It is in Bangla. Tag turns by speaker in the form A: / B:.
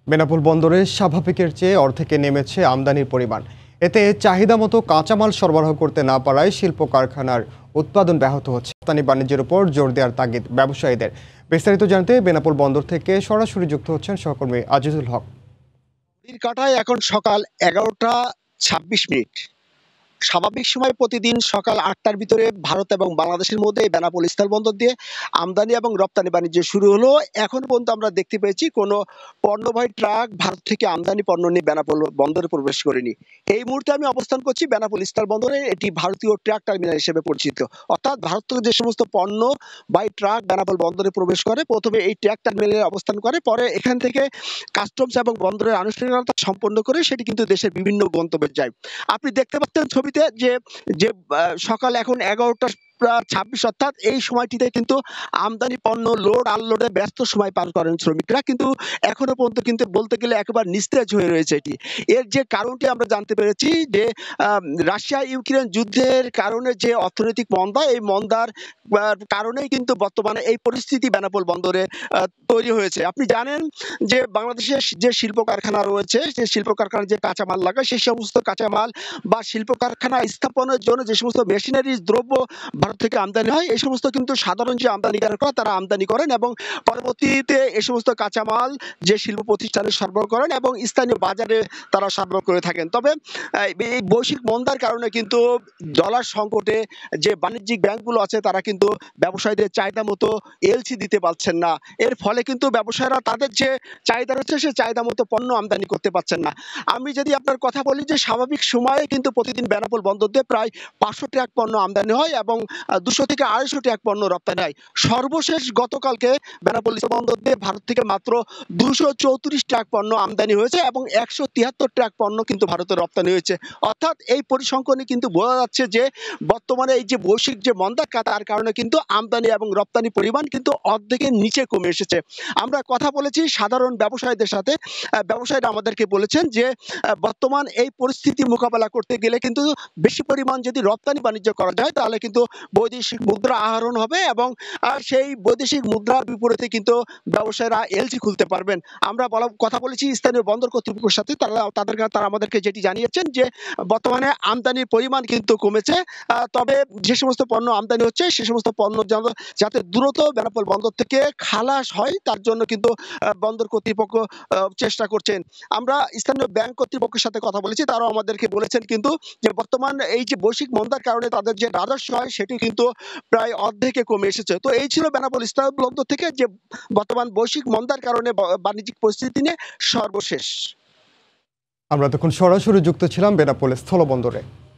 A: বেনাপোল বন্দরে স্বাভাবিকের চেয়ে অর্ধেকে নেমেছে আমদানির পরিমাণ। এতে চাহিদা মতো কাঁচামাল সরবরাহ করতে না পারায় শিল্প কারখানার উৎপাদন ব্যাহত হচ্ছে। রপ্তানি বাণিজ্যের উপর জোর দেওয়ার তাগিদ ব্যবসায়ীদের। বিস্তারিত জানতে বেনাপোল বন্দর থেকে সরাসরি যুক্ত হচ্ছেন সহকর্মী আজিজুল হক।
B: কাটায় এখন সকাল 11টা 26 মিনিট। স্বাভাবিক সময় প্রতিদিন সকাল 8টার ভিতরে ভারত এবং বাংলাদেশের মধ্যে বেনাপোল স্থলবন্দর দিয়ে আমদানি এবং রপ্তানি বাণিজ্য শুরু হলো। এখন পর্যন্ত আমরা দেখতে পেয়েছি কোনো পণ্যবাহী ট্রাক ভারত থেকে আমদানি পণ্য নিয়ে বেনাপোল বন্দরে প্রবেশ করেনি। এই মুহূর্তে আমি অবস্থান করছি বেনাপোল স্থলবন্দরে। এটি ভারতীয় ট্রাক টার্মিনাল হিসেবে পরিচিত। অর্থাৎ ভারত থেকে যে সমস্ত পণ্য বাই ট্রাক বেনাপোল বন্দরে প্রবেশ করে, প্রথমে এই ট্রাক টার্মিনালে অবস্থান করে, পরে এখান থেকে কাস্টমস এবং বন্দরের আনুষ্ঠানিকতা সম্পন্ন করে সেটি কিন্তু দেশের বিভিন্ন গন্তব্যে যায়। আপনি দেখতে পাচ্ছেন ছবিতে যে যে সকাল এখন 11টা 26, অর্থাৎ এই সময়টিতে কিন্তু আমদানি পণ্য লোড আনলোডে ব্যস্ত সময় পার করেন শ্রমিকরা, কিন্তু এখনো পর্যন্ত কিন্তু বলতে গেলে একেবারে নিস্তেজ হয়ে রয়েছে এটি। এর যে কারণটি আমরা জানতে পেরেছি যে রাশিয়া ইউক্রেন যুদ্ধের কারণে যে অর্থনৈতিক মন্দা, এই মন্দার কারণেই কিন্তু বর্তমানে এই পরিস্থিতি বেনাপোল বন্দরে তৈরি হয়েছে। আপনি জানেন যে বাংলাদেশের যে শিল্প কারখানা রয়েছে, যে শিল্প কারখানার যে কাঁচামাল লাগে, সেই সমস্ত কাঁচামাল বা শিল্প কারখানা স্থাপনের জন্য যে সমস্ত মেশিনারি দ্রব্য ভারত থেকে আমদানি হয়, এই সমস্ত কিন্তু সাধারণ যে আমদানিকারকরা তারা আমদানি করেন এবং পরবর্তীতে এই সমস্ত কাঁচামাল যে শিল্প প্রতিষ্ঠানে সরবরাহ করেন এবং স্থানীয় বাজারে তারা সরবরাহ করে থাকেন। তবে এই বৈশ্বিক মন্দার কারণে কিন্তু ডলার সংকটে যে বাণিজ্যিক ব্যাংকগুলো আছে তারা কিন্তু ব্যবসায়ীদের চাহিদা মতো এলসি দিতে পারছেন না। এর ফলে কিন্তু ব্যবসায়ীরা তাদের যে চাহিদা রয়েছে সে চাহিদা মতো পণ্য আমদানি করতে পারছেন না। আমি যদি আপনার কথা বলি যে স্বাভাবিক সময়ে কিন্তু প্রতিদিন বেনাপোল বন্দর দিয়ে প্রায় 500 ট্রাক পণ্য আমদানি হয় এবং 200 থেকে 250 ট্রাক পণ্য রপ্তানি হয়। সর্বশেষ গতকালকে বেনাপোল বন্দর দিয়ে ভারত থেকে মাত্র 234 ট্রাক পণ্য আমদানি হয়েছে এবং 173 ট্রাক পণ্য কিন্তু ভারতে রপ্তানি হয়েছে। অর্থাৎ এই পরিসংখ্যানে কিন্তু বোঝা যাচ্ছে যে বর্তমানে এই যে বৈশ্বিক যে মন্দা, তার কারণে কিন্তু আমদানি এবং রপ্তানি পরিমাণ কিন্তু অর্ধেকের নিচে কমে এসেছে। আমরা কথা বলেছি সাধারণ ব্যবসায়ীদের সাথে। ব্যবসায়ীরা আমাদেরকে বলেছেন যে বর্তমান এই পরিস্থিতি মোকাবেলা করতে গেলে কিন্তু বেশি পরিমাণ যদি রপ্তানি বাণিজ্য করা যায় তাহলে কিন্তু বৈদেশিক মুদ্রা আহরণ হবে এবং সেই বৈদেশিক মুদ্রার বিপরীতে কিন্তু ব্যবসায়ীরা এলসি খুলতে পারবেন। আমরা কথা বলেছি স্থানীয় বন্দর কর্তৃপক্ষের সাথে। তারা আমাদেরকে যেটি জানিয়েছেন যে বর্তমানে আমদানির পরিমাণ কিন্তু কমেছে, তবে যে সমস্ত পণ্য আমদানি হচ্ছে সে সমস্ত পণ্য যাতে দ্রুত বেনাপোল বন্দর থেকে খালাস হয় তার জন্য কিন্তু বন্দর কর্তৃপক্ষ চেষ্টা করছেন। আমরা স্থানীয় ব্যাংক কর্তৃপক্ষের সাথে কথা বলেছি, তারাও আমাদেরকে বলেছেন কিন্তু যে বর্তমান এই যে বৈশ্বিক মন্দার কারণে তাদের যে রাজস্ব হয় সেটি কিন্তু প্রায় অর্ধেকে কমে এসেছে। তো এই ছিল বেনাপোল স্থলবন্দর থেকে যে বর্তমান বৈশ্বিক মন্দার কারণে বাণিজ্যিক পরিস্থিতি নিয়ে সর্বশেষ।
A: আমরা তখন সরাসরি যুক্ত ছিলাম বেনাপোল স্থলবন্দরে।